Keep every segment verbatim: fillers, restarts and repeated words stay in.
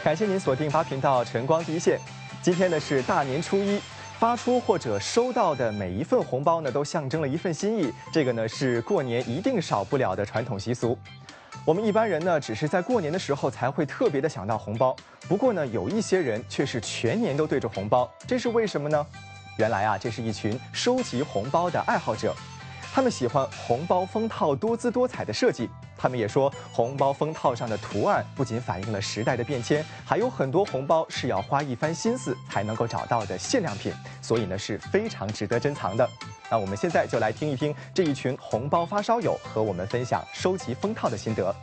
感谢您锁定八频道晨光第一线。今天呢是大年初一，发出或者收到的每一份红包呢，都象征了一份心意。这个呢是过年一定少不了的传统习俗。我们一般人呢，只是在过年的时候才会特别的想到红包。不过呢，有一些人却是全年都对着红包，这是为什么呢？原来啊，这是一群收集红包的爱好者。他们喜欢红包封套多姿多彩的设计，他们也说，红包封套上的图案不仅反映了时代的变迁，还有很多红包是要花一番心思才能够找到的限量品，所以呢是非常值得珍藏的。那我们现在就来听一听这一群红包发烧友和我们分享收集封套的心得。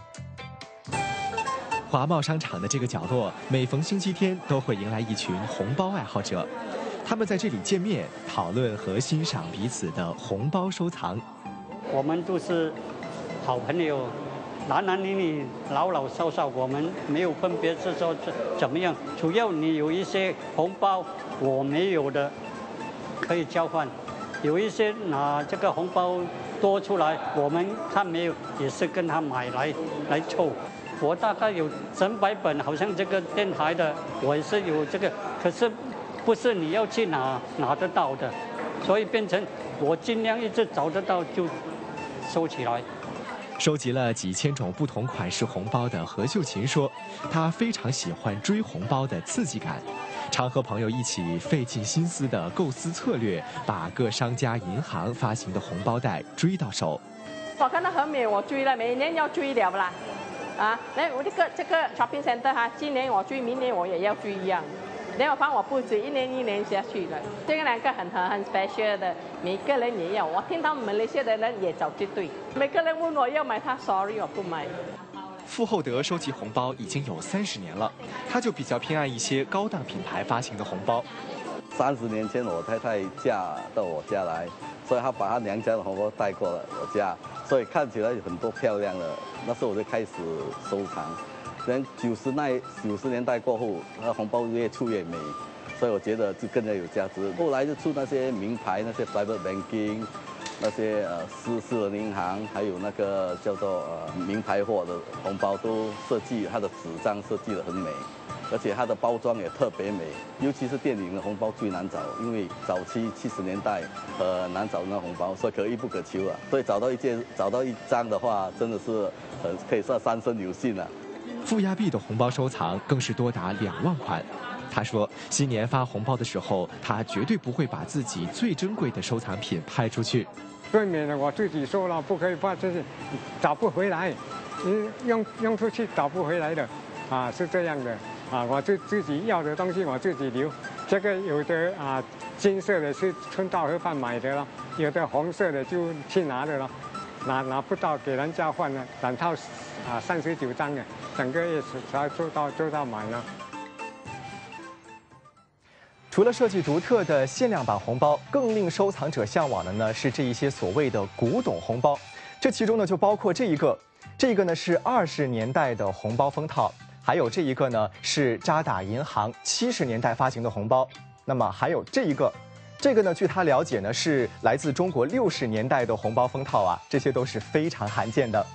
华贸商场的这个角落，每逢星期天都会迎来一群红包爱好者。他们在这里见面，讨论和欣赏彼此的红包收藏。 我们都是好朋友，男男女女、老老少少，我们没有分别，是说怎么样？主要你有一些红包我没有的，可以交换；有一些拿这个红包多出来，我们他没有，也是跟他买来来凑。我大概有整百本，好像这个电台的，我也是有这个，可是。不是你要去拿拿得到的，所以变成我尽量一直找得到就收起来。 收集了几千种不同款式红包的何秀琴说，她非常喜欢追红包的刺激感，常和朋友一起费尽心思的构思策略，把各商家、银行发行的红包袋追到手。 我看到很美，我追了，每年要追了啦。啊，那我这个这个 shopping center 哈，今年我追，明年我也要追一样。然后帮我布置，一年一年下去了。这个两个很很很 special 的，每个人也要。我听到马来西亚的人也找这对，每个人问我要买它 ，sorry 我不买。傅厚德收集红包已经有三十年了，他就比较偏爱一些高档品牌发行的红包。 三十年前我太太嫁到我家来，所以她把她娘家的红包带过了我家，所以看起来有很多漂亮的。那时候我就开始收藏。等九十那九十年代过后，那红包越出越美，所以我觉得就更加有价值。后来就出那些名牌，那些 private banking， 那些呃私私人银行，还有那个叫做呃名牌货的红包，都设计它的纸张设计得很美，而且它的包装也特别美。尤其是电影的红包最难找，因为早期七十年代很难找那红包，所以可遇不可求啊。所以找到一件找到一张的话，真的是呃可以算三生有幸了。 傅亚碧的红包收藏更是多达两万款。他说，新年发红包的时候，他绝对不会把自己最珍贵的收藏品拍出去。 对免了我自己说了，不可以把这些找不回来，你用用出去找不回来的，啊，是这样的啊。我自自己要的东西我自己留，这个有的啊金色的是春到河畔买的了，有的红色的就去拿的了。拿拿不到给人家换了，两套啊三十九张的，整个月才做到做到满了。 除了设计独特的限量版红包，更令收藏者向往的呢是这一些所谓的古董红包。这其中呢就包括这一个，这个呢是二十年代的红包封套，还有这一个呢是渣打银行七十年代发行的红包。那么还有这一个。这个呢，据他了解呢，是来自中国六十年代的红包封套啊，这些都是非常罕见的。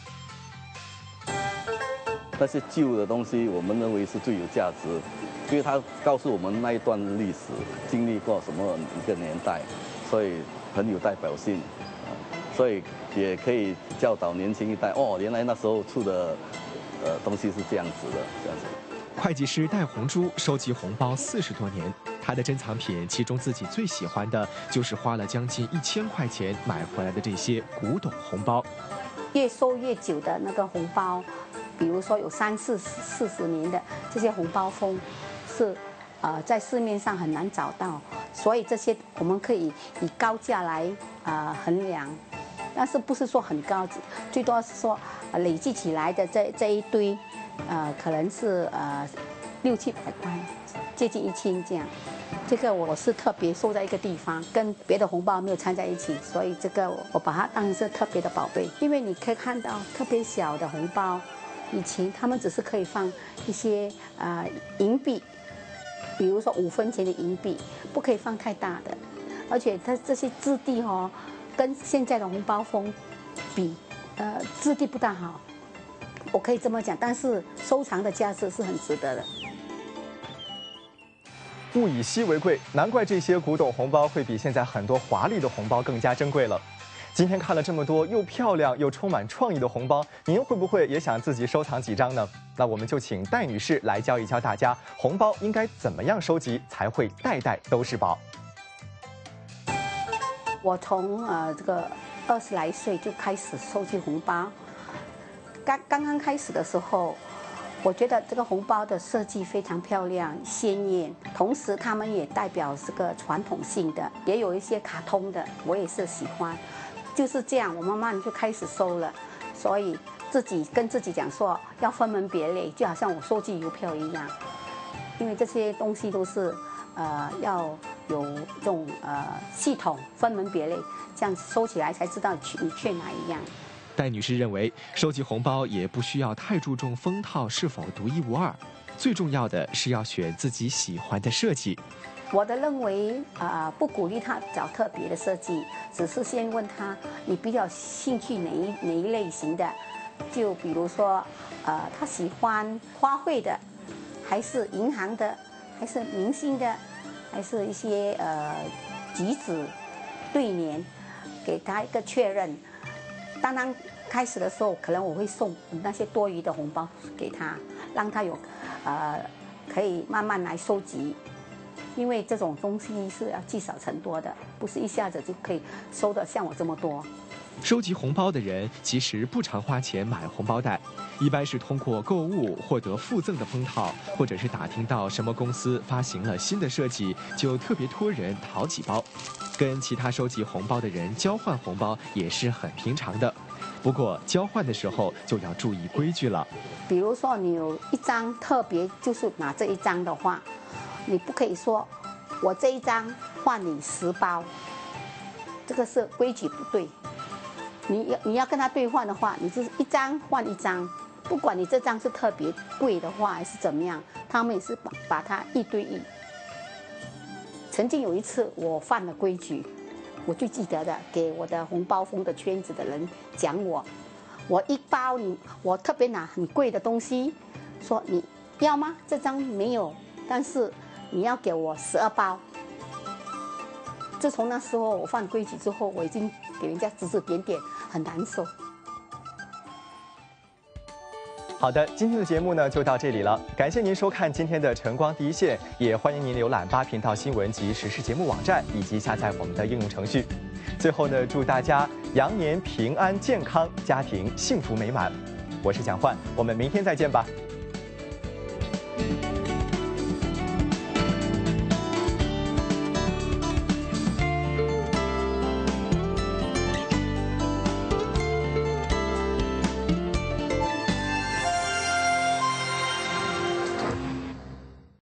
那些旧的东西，我们认为是最有价值，因为它告诉我们那一段历史经历过什么一个年代，所以很有代表性，所以也可以教导年轻一代哦，原来那时候出的呃东西是这样子的，这样子。 会计师戴红珠收集红包四十多年，他的珍藏品其中自己最喜欢的就是花了将近一千块钱买回来的这些古董红包。 越收越久的那个红包，比如说有三四四十年的这些红包封，是呃在市面上很难找到，所以这些我们可以以高价来呃衡量，但是不是说很高，最多是说呃累计起来的这这一堆。呃，可能是呃六七百块，接近一千这样。这个我是特别收在一个地方，跟别的红包没有掺在一起，所以这个我把它当成是特别的宝贝。因为你可以看到特别小的红包，以前他们只是可以放一些呃银币，比如说五分钱的银币，不可以放太大的，而且它这些质地哦，跟现在的红包封比，呃质地不大好。 我可以这么讲，但是收藏的价值是很值得的。 物以稀为贵，难怪这些古董红包会比现在很多华丽的红包更加珍贵了。今天看了这么多又漂亮又充满创意的红包，您会不会也想自己收藏几张呢？那我们就请戴女士来教一教大家，红包应该怎么样收集才会代代都是宝。 我从呃这个二十来岁就开始收集红包，刚刚刚开始的时候，我觉得这个红包的设计非常漂亮鲜艳，同时它们也代表这个传统性的，也有一些卡通的，我也是喜欢。就是这样，我慢慢就开始收了，所以自己跟自己讲说要分门别类，就好像我收集邮票一样，因为这些东西都是呃要有这种呃系统分门别类，这样收起来才知道你缺哪一样。 戴女士认为，收集红包也不需要太注重封套是否独一无二，最重要的是要选自己喜欢的设计。 我的认为，啊、呃，不鼓励他找特别的设计，只是先问他你比较兴趣哪一哪一类型的，就比如说，呃，他喜欢花卉的，还是银行的，还是明星的，还是一些呃橘子对联，给他一个确认。当然，开始的时候可能我会送那些多余的红包给他，让他有，呃，可以慢慢来收集。因为这种东西是要积少成多的，不是一下子就可以收的像我这么多。 收集红包的人其实不常花钱买红包袋，一般是通过购物获得附赠的封套，或者是打听到什么公司发行了新的设计，就特别托人淘几包。跟其他收集红包的人交换红包也是很平常的，不过交换的时候就要注意规矩了。 比如说你有一张特别就是拿这一张的话，你不可以说我这一张换你十包，这个是规矩不对。你要你要跟他兑换的话，你就是一张换一张，不管你这张是特别贵的话还是怎么样，他们也是把把它一对一。曾经有一次我犯了规矩，我最记得的，给我的红包封的圈子的人讲我，我一包你，我特别拿很贵的东西，说你要吗？这张没有，但是你要给我十二包。自从那时候我犯规矩之后，我已经给人家指指点点，很难受。 好的，今天的节目呢就到这里了，感谢您收看今天的晨光第一线，也欢迎您浏览八频道新闻及时事节目网站，以及下载我们的应用程序。最后呢，祝大家羊年平安健康，家庭幸福美满。我是蒋焕，我们明天再见吧。